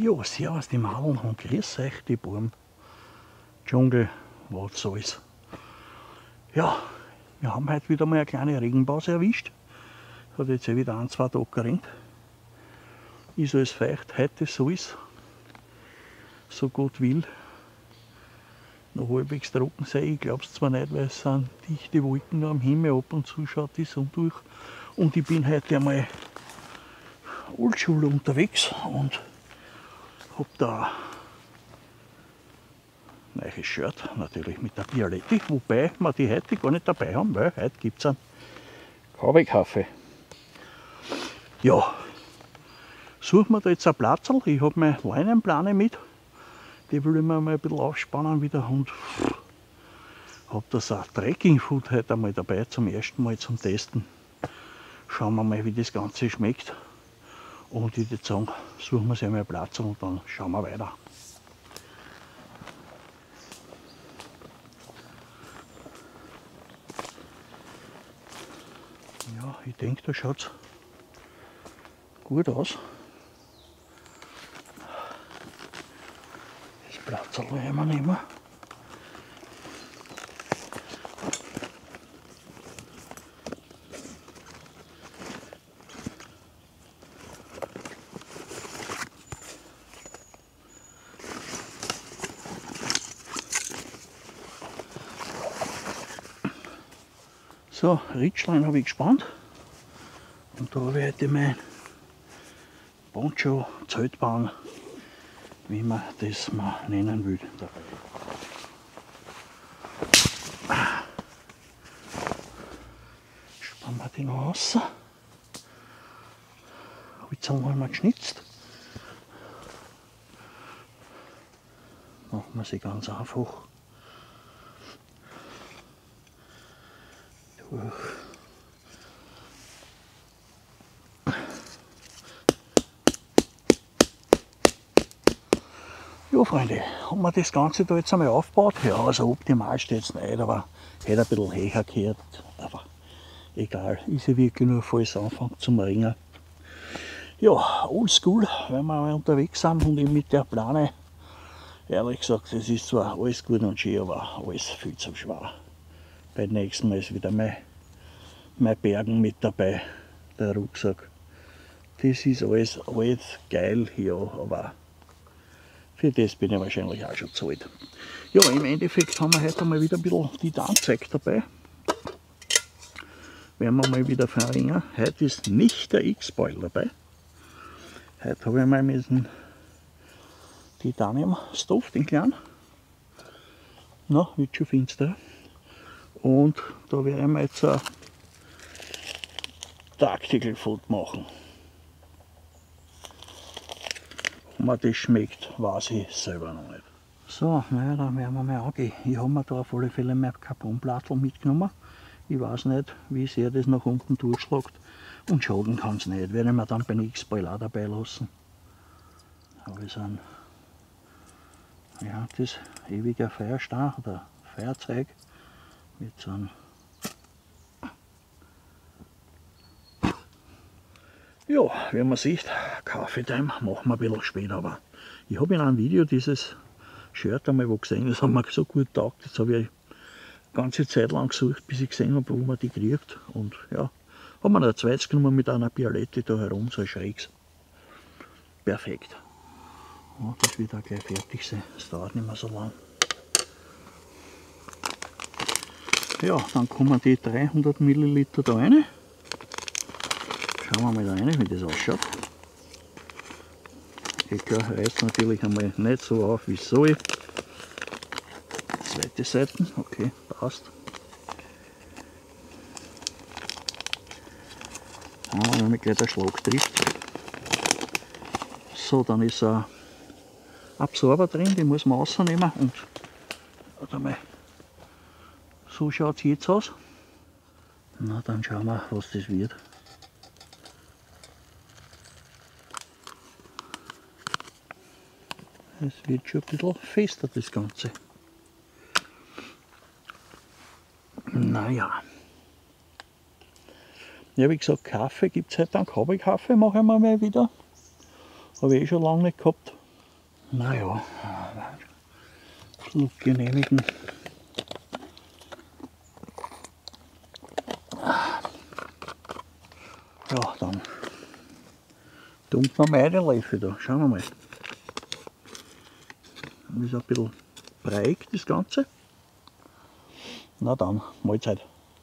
Ja, servus die Madeln und grüß euch die Buben. Dschungel, was soll's. Ja, wir haben heute wieder mal eine kleine Regenpause erwischt. Hat jetzt wieder 1-2 Tage geregnet. Ist alles feucht, heute soll's so Gott will noch halbwegs trocken sein. Ich glaube es zwar nicht, weil es sind dichte Wolken am Himmel, ab und zu schaut die Sonne durch. Und ich bin heute einmal Oldschule unterwegs und habe da ein neues Shirt, natürlich mit der Bialetti, wobei wir die heute gar nicht dabei haben, weil heute gibt es einen Kaffee. Ja, suchen wir da jetzt ein Platzl. Ich habe meine Leinenplane mit, die will ich mir mal ein bisschen aufspannen wieder und habe das auch Trekking-Food heute einmal dabei, zum ersten Mal zum Testen. Schauen wir mal, wie das Ganze schmeckt. Und ich würde sagen, suchen wir uns einmal einen Platz und dann schauen wir weiter. Ja, ich denke, da schaut es gut aus. Das Platz werden wir nehmen. So, Ritschlein habe ich gespannt. Und da habe ich heute mein Poncho, Zeltbahn, wie man das mal nennen will, dabei. Spannen wir den noch raus. Jetzt haben wir geschnitzt. Machen wir sie ganz einfach. Durch. Ja, Freunde, haben wir das Ganze da jetzt einmal aufgebaut. Ja, also optimal steht es nicht, aber hätte ein bisschen höher gehört. Aber egal, ist ja wirklich nur falls anfängt zum Ringen. Ja, oldschool, wenn wir mal unterwegs sind und eben mit der Plane. Ehrlich gesagt, es ist zwar alles gut und schön, aber alles viel zu schwer. Beim nächsten Mal ist wieder mein Bergen mit dabei, der Rucksack. Das ist alles geil, ja, aber für das bin ich wahrscheinlich auch schon zu alt. Ja, im Endeffekt haben wir heute mal wieder ein bisschen Titanzeug dabei. Werden wir mal wieder verringern. Heute ist nicht der X-Boil dabei. Heute habe ich mal mit dem Titanium-Stoff, den kleinen. Na, wird schon finster. Und da werde ich mir jetzt ein Tactical Food machen. Ob mir das schmeckt, weiß ich selber noch nicht. So, naja, dann werden wir mal angehen. Ich habe mir da auf alle Fälle mein Carbonplattel mitgenommen. Ich weiß nicht, wie sehr das nach unten durchschlägt. Und schaden kann es nicht. Werde ich mir dann beim X-Boil auch dabei lassen. Aber wir sind, ja, das ewige Feuerstein oder Feuerzeug mit so einem. Ja, wie man sieht, Kaffeetime machen wir ein bisschen später, aber ich habe in einem Video dieses Shirt einmal wo gesehen, das hat mir so gut getaugt, jetzt habe ich eine ganze Zeit lang gesucht, bis ich gesehen habe, wo man die kriegt. Und ja, haben wir noch ein zweites genommen mit einer Bialetti da herum, so ein schräges. Perfekt. Ja, das wird auch gleich fertig sein, das dauert nicht mehr so lang. Ja, dann kommen die 300 Milliliter da rein. Schauen wir mal da rein, wie das ausschaut. Klar, reißt natürlich einmal nicht so auf, wie es soll. Zweite Seite, okay, passt. Wenn man gleich der Schlag trifft. So, dann ist ein Absorber drin, den muss man rausnehmen und warte mal, so schaut es jetzt aus. Na, dann schauen wir, was das wird. Es wird schon ein bisschen fester, das Ganze. Naja. Ja, wie gesagt, Kaffee gibt es heute einen Kaffee, mache ich mal wieder. Habe ich schon lange nicht gehabt. Naja, Flug genehmigen. Ja, dann tunken wir mal den Löffel da. Schauen wir mal. Das ist ein bisschen breiig, das Ganze. Na dann, Mahlzeit.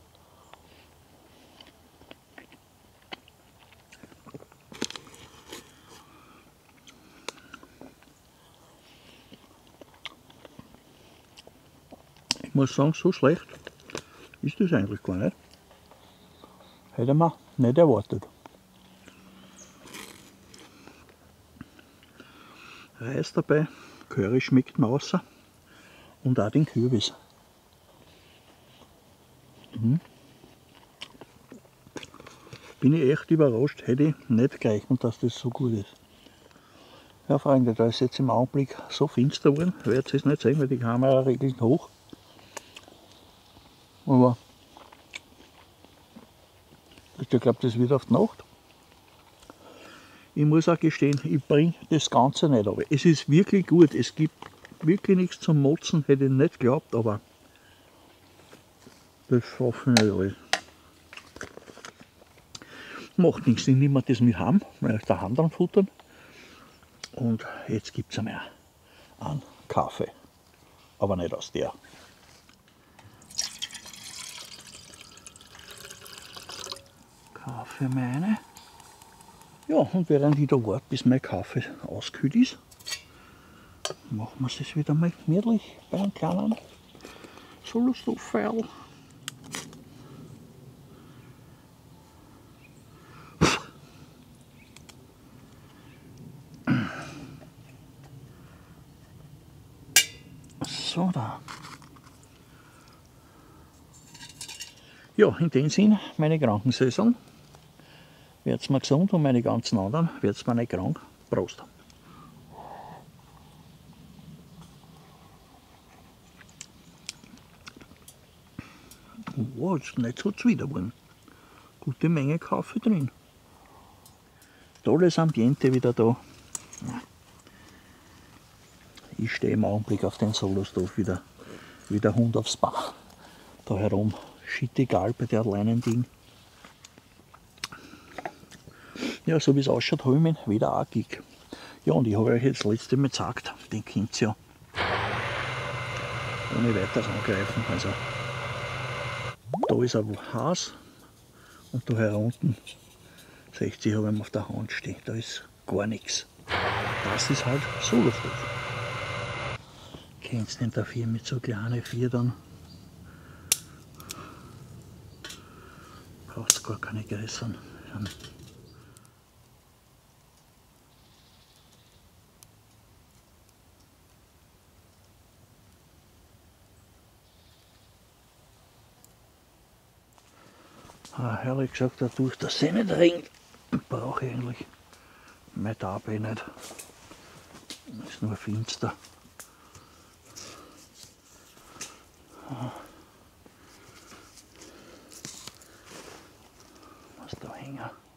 Ich muss sagen, so schlecht ist das eigentlich gar nicht. Hätte man nicht erwartet. Reis dabei, Curry schmeckt mir raus und auch den Kürbis. Bin ich echt überrascht, hätte ich nicht gerechnet, dass das so gut ist. Ja Freunde, da ist jetzt im Augenblick so finster geworden, ich werde es nicht sehen, weil die Kamera regelt hoch. Aber ich glaube, das wird auf die Nacht. Ich muss auch gestehen, ich bringe das Ganze nicht, aber es ist wirklich gut. Es gibt wirklich nichts zum Motzen, hätte ich nicht geglaubt, aber das schaffen wir alles. Macht nichts, ich nehme das mit heim, weil ich daheim dran futtern. Und jetzt gibt es einmal einen Kaffee, aber nicht aus der. Kaffee meine. Ja, und während ich da warte, bis mein Kaffee ausgekühlt ist, machen wir es wieder mal gemütlich bei einem kleinen Solostofffeil. So, da. Ja, in dem Sinn, meine Krankensaison. Werd's mal gesund und meine ganzen anderen werd's mal nicht krank. Prost! Wow, ist nicht so zuwider geworden. Gute Menge Kaffee drin. Tolles Ambiente wieder da. Ich stehe im Augenblick auf den Solostov wieder wie der Hund aufs Bach. Da herum, shit egal bei der Leinending. Ja, so wie es ausschaut, habe ich mich wieder auch Gig. Ja, und ich habe euch jetzt das letzte Mal gezeigt, den könnt ihr ja ohne weiteres angreifen. Also, da ist ein Haus und da herunten, 60 habe ich auf der Hand stehen, da ist gar nichts. Das ist halt Solostov. Kennst du nicht dafür mit so kleinen Vierdern? Braucht gar keine größeren. Ehrlich gesagt, dadurch, dass es nicht regnet, brauche ich eigentlich mein Tabe nicht. Es ist nur finster. Was da hängen.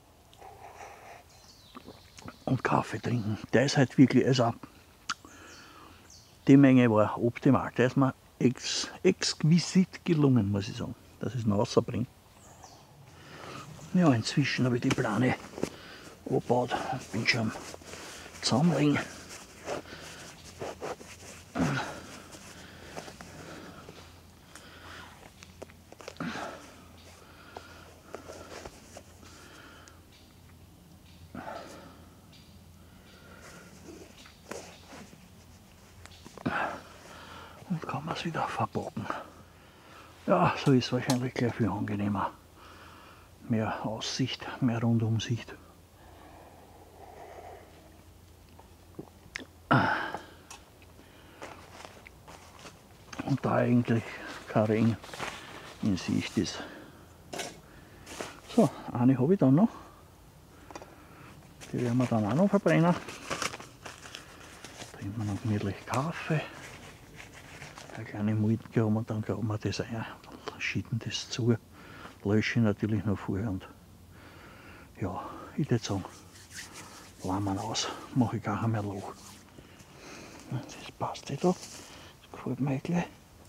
Und Kaffee trinken. Der ist halt wirklich, also die Menge war optimal. Der ist mir exquisit gelungen, muss ich sagen, dass ich es noch rausbringe. Ja, inzwischen habe ich die Plane abgebaut und bin schon am Zusammenlegen. Und kann man es wieder verpacken. Ja, so ist es wahrscheinlich gleich viel angenehmer. Mehr Aussicht, mehr Rundumsicht. Und da eigentlich kein Regen in Sicht ist. So, eine habe ich dann noch. Die werden wir dann auch noch verbrennen. Trinken wir noch gemütlich Kaffee. Eine kleine Muldenke haben und dann graben wir das ein. Schütten das zu. Lösche ich natürlich noch vorher und ja, ich würde sagen, lassen wir aus. Mache ich gar kein mehr Loch. Das passt eh da. Das gefällt mir gleich.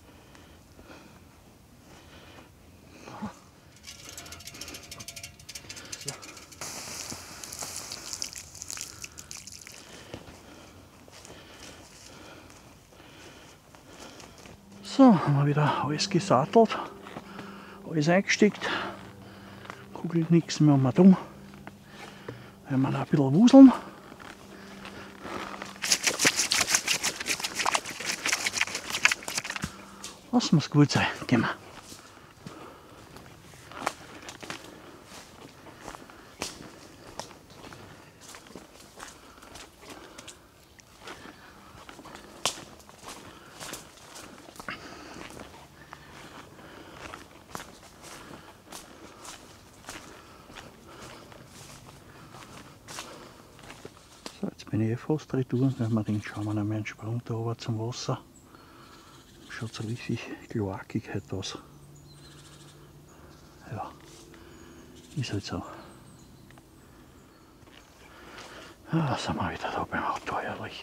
So, haben wir wieder alles gesattelt, alles eingesteckt, kugelt nichts mehr mal dumm. Wenn wir noch ein bisschen wuseln. Lassen wir es gut sein, gehen wir. So, jetzt bin ich eh fast retour, wenn wir den schauen wir noch mal einen Sprung da runter zum Wasser. Schaut so richtig kloakig halt aus. Ja, ist halt so. Ja, sind wir wieder da beim Auto, herrlich.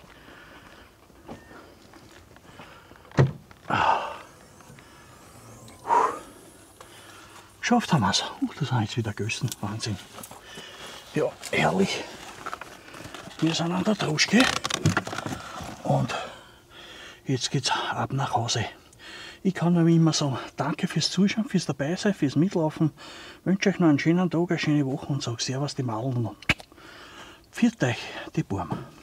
Geschafft haben wir es. Das sind jetzt wieder Gössen. Wahnsinn. Ja, herrlich. Wir sind an der Droschke. Und jetzt geht's ab nach Hause. Ich kann nur wie immer sagen, danke fürs Zuschauen, fürs Dabeisein, fürs Mitlaufen. Ich wünsche euch noch einen schönen Tag, eine schöne Woche und sage Servus die Madeln. Pfiat euch, die Burm.